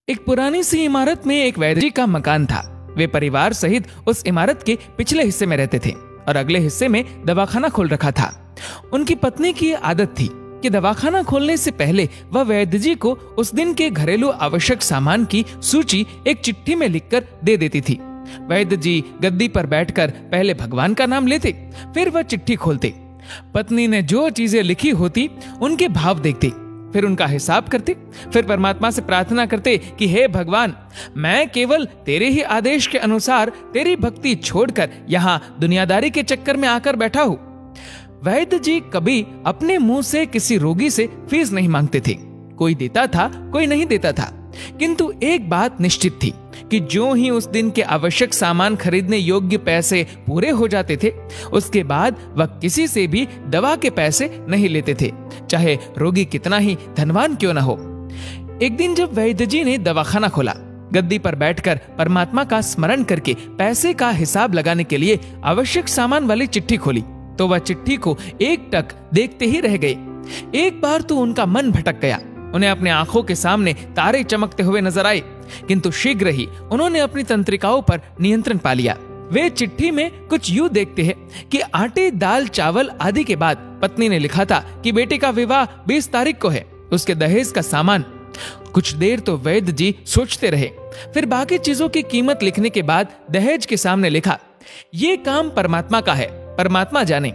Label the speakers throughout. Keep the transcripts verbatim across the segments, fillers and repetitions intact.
Speaker 1: एक पुरानी सी इमारत में एक वैद्य जी का मकान था। वे परिवार सहित उस इमारत के पिछले हिस्से में रहते थे और अगले हिस्से में दवाखाना खोल रखा था। उनकी पत्नी की आदत थी कि दवाखाना खोलने से पहले वह वैद्य जी को उस दिन के घरेलू आवश्यक सामान की सूची एक चिट्ठी में लिखकर दे देती थी। वैद्य जी गद्दी पर बैठकर पहले भगवान का नाम लेते, फिर वह चिट्ठी खोलते। पत्नी ने जो चीजें लिखी होती उनके भाव देखते, फिर उनका हिसाब करते, फिर परमात्मा से प्रार्थना करते कि हे भगवान, मैं केवल तेरे ही आदेश के अनुसार तेरी भक्ति छोड़कर यहाँ दुनियादारी के चक्कर में आकर बैठा हूँ। वैद्य जी कभी अपने मुंह से किसी रोगी से फीस नहीं मांगते थे। कोई देता था, कोई नहीं देता था, किंतु एक बात निश्चित थी कि जो ही उस दिन के आवश्यक सामान खरीदने योग्य पैसे पूरे हो जाते थे, उसके बाद वह किसी से भी दवा के पैसे नहीं लेते थे, चाहे रोगी कितना ही धनवान क्यों न हो। एक दिन जब वैद्य जी ने दवाखाना खोला, गद्दी पर बैठकर परमात्मा का स्मरण करके पैसे का हिसाब लगाने के लिए आवश्यक सामान वाली चिट्ठी खोली, तो वह चिट्ठी को एक टक देखते ही रह गए। एक बार तो उनका मन भटक गया। उन्हें अपने आंखों के सामने तारे चमकते हुए नजर आए, किंतु शीघ्र ही उन्होंने अपनी तंत्रिकाओं पर नियंत्रण पा लिया। वे चिट्ठी में कुछ यूं देखते हैं कि आटे, दाल, चावल आदि के बाद पत्नी ने लिखा था कि बेटे का विवाह बीस तारीख को है, उसके दहेज का सामान। कुछ देर तो वैद्य जी सोचते रहे, फिर बाकी चीजों की कीमत लिखने के बाद दहेज के सामने लिखा, ये काम परमात्मा का है, परमात्मा जाने।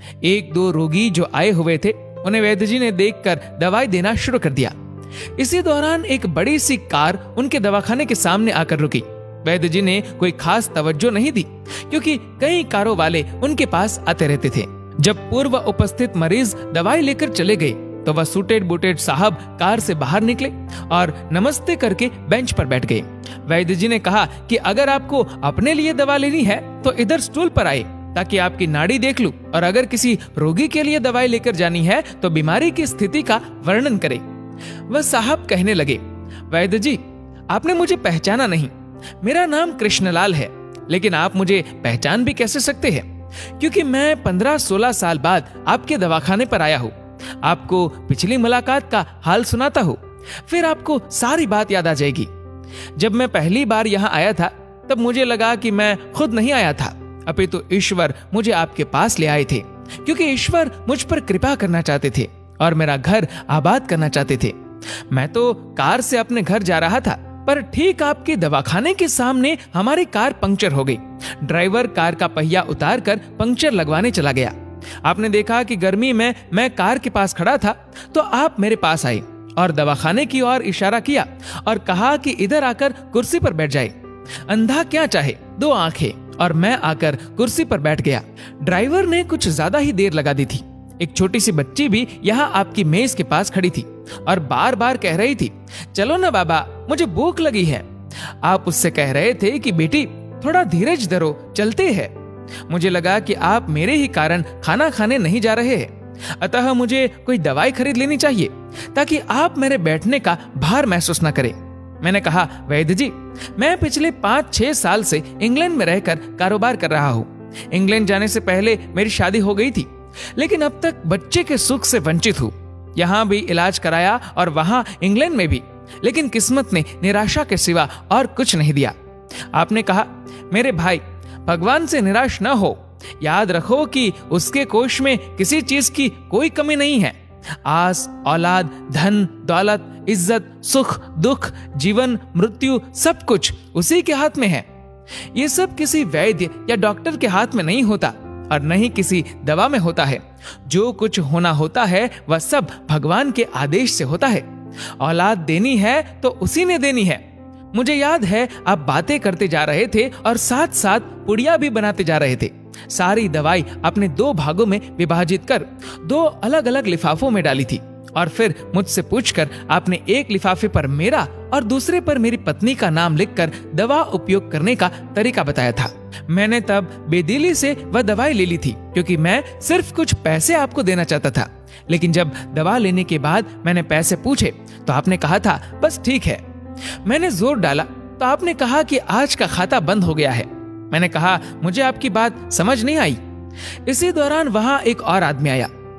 Speaker 1: एक दो रोगी जो आए हुए थे, उन्हें वैद्य जी ने देखकर दवाई देना शुरू कर दिया। इसी दौरान एक बड़ी सी कार उनके दवाखाने के सामने आकर रुकी। वैद्य जी ने कोई खास तवज्जो नहीं दी, क्योंकि कई कारों वाले उनके पास आते रहते थे। जब पूर्व उपस्थित मरीज दवाई लेकर चले गए, तो वह सूटेड बूटेड साहब कार से बाहर निकले और नमस्ते करके बेंच पर बैठ गए। वैद्य जी ने कहा कि अगर आपको अपने लिए दवा लेनी है तो इधर स्टूल पर आए, ताकि आपकी नाड़ी देख लूं, और अगर किसी रोगी के लिए दवाई लेकर जानी है तो बीमारी की स्थिति का वर्णन करें। वह साहब कहने लगे, वैद्य जी, आपने मुझे पहचाना नहीं। मेरा नाम कृष्णलाल है, लेकिन आप मुझे पहचान भी कैसे सकते हैं, क्योंकि मैं पंद्रह सोलह साल बाद आपके दवाखाने पर आया हूँ। आपको पिछली मुलाकात का हाल सुनाता हूँ, फिर आपको सारी बात याद आ जाएगी। जब मैं पहली बार यहाँ आया था, तब मुझे लगा कि मैं खुद नहीं आया था, अपितु तो ईश्वर मुझे आपके पास ले आए थे, क्योंकि ईश्वर मुझ पर कृपा करना चाहते थे और मेरा घर आबाद करना चाहते थे। मैं तो कार से अपने घर जा रहा था, पर ठीक आपके दवाखाने के सामने हमारी कार पंक्चर हो गई। ड्राइवर कार का पहिया उतार कर पंक्चर लगवाने चला गया। आपने देखा कि गर्मी में मैं कार के पास खड़ा था, तो आप मेरे पास आए और दवाखाने की ओर इशारा किया और कहा कि इधर आकर कुर्सी पर बैठ जाए। अंधा क्या चाहे, दो आंखें, और मैं आकर कुर्सी पर बैठ गया। ड्राइवर ने कुछ ज्यादा ही देर लगा दी थी। एक छोटी सी बच्ची भी यहाँ आपकी मेज के पास खड़ी थी और बार बार कह रही थी, चलो ना बाबा, मुझे भूख लगी है। आप उससे कह रहे थे कि बेटी, थोड़ा धीरज धरो, चलते हैं। मुझे लगा कि आप मेरे ही कारण खाना खाने नहीं जा रहे हैं, अतः मुझे कोई दवाई खरीद लेनी चाहिए, ताकि आप मेरे बैठने का भार महसूस न करें। मैंने कहा, वैद्य जी, मैं पिछले पाँच छह साल से इंग्लैंड में रहकर कारोबार कर रहा हूँ। इंग्लैंड जाने से पहले मेरी शादी हो गई थी, लेकिन अब तक बच्चे के सुख से वंचित हूँ। यहाँ भी इलाज कराया और वहां इंग्लैंड में भी, लेकिन किस्मत ने निराशा के सिवा और कुछ नहीं दिया। आपने कहा, मेरे भाई, भगवान से निराश न हो। याद रखो कि उसके कोष में किसी चीज की कोई कमी नहीं है। आस, औलाद, धन, दौलत, इज्जत, सुख, दुख, जीवन, मृत्यु, सब कुछ उसी के हाथ में है। ये सब किसी वैद्य या डॉक्टर के हाथ में नहीं होता और न ही किसी दवा में होता है। जो कुछ होना होता है वह सब भगवान के आदेश से होता है। औलाद देनी है तो उसी ने देनी है। मुझे याद है आप बातें करते जा रहे थे और साथ साथ पुड़िया भी बनाते जा रहे थे। सारी दवाई आपने दो भागों में विभाजित कर दो अलग अलग लिफाफों में डाली थी और फिर मुझसे पूछकर आपने एक लिफाफे पर मेरा और दूसरे पर मेरी पत्नी का नाम लिखकर दवा उपयोग करने का तरीका बताया था। मैंने तब बेदिली से वह दवाई ले ली थी, क्योंकि मैं सिर्फ कुछ पैसे आपको देना चाहता था। लेकिन जब दवा लेने के बाद मैंने पैसे पूछे तो आपने कहा था, बस ठीक है। मैंने जोर डाला तो आपने कहा कि आज का खाता बंद हो गया है। मैंने कहा, मुझे आपकी बात समझ नहीं आई। इसी दौरान वहां एक और आदमी आया।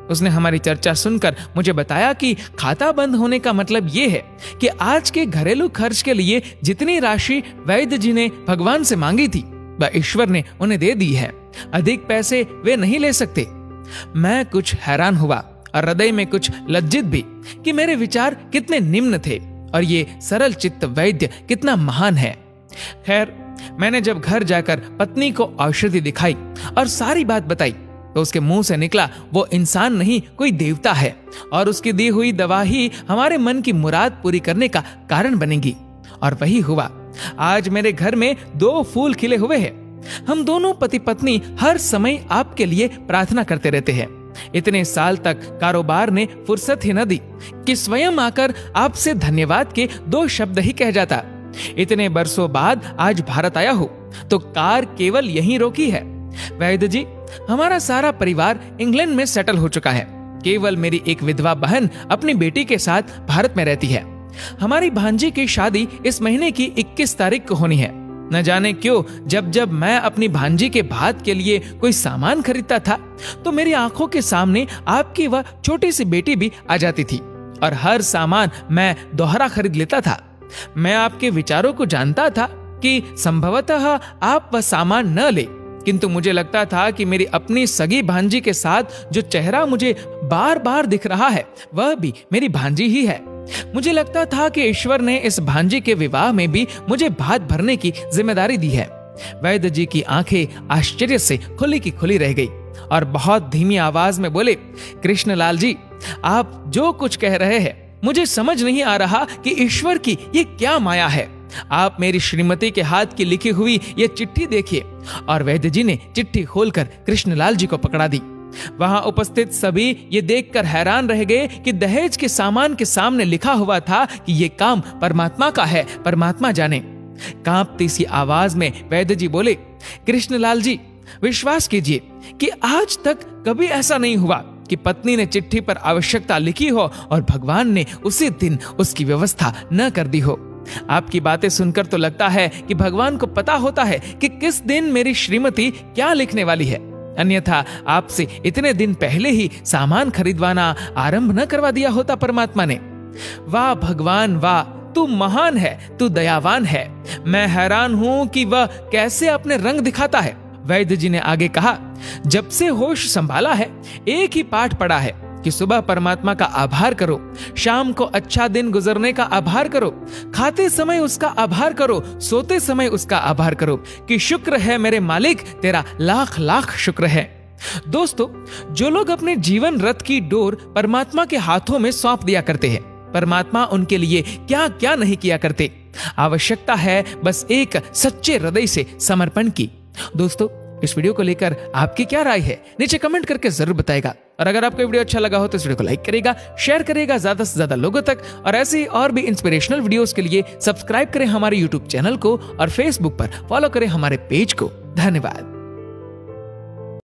Speaker 1: उसने हमारी चर्चा सुनकर मुझे बताया कि खाता बंद होने का मतलब ये है कि आज के घरेलू खर्च के लिए जितनी राशि वैद्य जी ने भगवान से मांगी थी वह ईश्वर ने उन्हें दे दी है। अधिक पैसे वे नहीं ले सकते। मैं कुछ हैरान हुआ और हृदय में कुछ लज्जित भी कि मेरे विचार कितने निम्न थे और ये सरल चित्त वैद्य कितना महान है। खैर, मैंने जब घर जाकर पत्नी को औषधि दिखाई और सारी बात बताई तो उसके मुंह से निकला वो इंसान नहीं कोई देवता है और उसकी दी हुई दवा ही हमारे मन की मुराद पूरी करने का कारण बनेगी। और वही हुआ। आज मेरे घर में दो फूल खिले हुए हैं। हम दोनों पति पत्नी हर समय आपके लिए प्रार्थना करते रहते हैं। इतने साल तक कारोबार ने फुर्सत ही न दी कि स्वयं आकर आपसे धन्यवाद के दो शब्द ही कह जाता। इतने बरसों बाद आज भारत आया हो तो कार केवल यहीं रोकी है। वैद्य जी, हमारा सारा परिवार इंग्लैंड में सेटल हो चुका है। केवल मेरी एक विधवा बहन अपनी बेटी के साथ भारत में रहती है। हमारी भांजी की शादी इस महीने की इक्कीस तारीख को होनी है। न जाने क्यों जब जब मैं अपनी भांजी के भात के लिए कोई सामान खरीदता था तो मेरी आंखों के सामने आपकी वह छोटी सी बेटी भी आ जाती थी और हर सामान मैं दोहरा खरीद लेता था। मैं आपके विचारों को जानता था कि संभवतः आप वह सामान न ले, किंतु मुझे लगता था कि मेरी अपनी सगी भांजी के साथ जो चेहरा मुझे बार बार दिख रहा है वह भी मेरी भांजी ही है। मुझे लगता था कि ईश्वर ने इस भांजी के विवाह में भी मुझे भात भरने की जिम्मेदारी दी है। वैद्य जी की आंखें आश्चर्य से खुली की खुली रह गई और बहुत धीमी आवाज में बोले, कृष्णलाल जी, आप जो कुछ कह रहे हैं मुझे समझ नहीं आ रहा कि ईश्वर की ये क्या माया है। आप मेरी श्रीमती के हाथ की लिखी हुई ये चिट्ठी देखिए। और वैद्य जी ने चिट्ठी खोलकर कृष्णलाल जी को पकड़ा दी। वहां उपस्थित सभी ये देखकर हैरान रह गए कि दहेज के सामान के सामने लिखा हुआ था कि ये काम परमात्मा का है, परमात्मा जाने। कांपती सी आवाज में वैद्य जी बोले, कृष्णलाल जी, विश्वास कीजिए कि आज तक कभी ऐसा नहीं हुआ कि पत्नी ने चिट्ठी पर आवश्यकता लिखी हो और भगवान ने उसी दिन उसकी व्यवस्था न कर दी हो। आपकी बातें सुनकर तो लगता है कि भगवान को पता होता है कि किस दिन मेरी श्रीमती क्या लिखने वाली है, अन्यथा आपसे इतने दिन पहले ही सामान खरीदवाना आरंभ न करवा दिया होता परमात्मा ने। वाह भगवान वाह, तू महान है, तू दयावान है। मैं हैरान हूं कि वह कैसे अपने रंग दिखाता है। वैद्य जी ने आगे कहा, जब से होश संभाला है एक ही पाठ पढ़ा है कि सुबह परमात्मा का आभार करो, शाम को अच्छा दिन गुजरने का आभार करो, खाते समय उसका आभार करो, सोते समय उसका आभार करो कि शुक्र है मेरे मालिक, तेरा लाख लाख शुक्र है। दोस्तों, जो लोग अपने जीवन रथ की डोर परमात्मा के हाथों में सौंप दिया करते हैं, परमात्मा उनके लिए क्या क्या नहीं किया करते। आवश्यकता है बस एक सच्चे हृदय से समर्पण की। दोस्तों, इस वीडियो को लेकर आपकी क्या राय है नीचे कमेंट करके जरूर बताएगा। और अगर आपको वीडियो अच्छा लगा हो तो इस वीडियो को लाइक करेगा, शेयर करेगा ज्यादा से ज्यादा लोगों तक। और ऐसी और भी इंस्पिरेशनल वीडियोस के लिए सब्सक्राइब करें हमारे यूट्यूब चैनल को और फेसबुक पर फॉलो करें हमारे पेज को। धन्यवाद।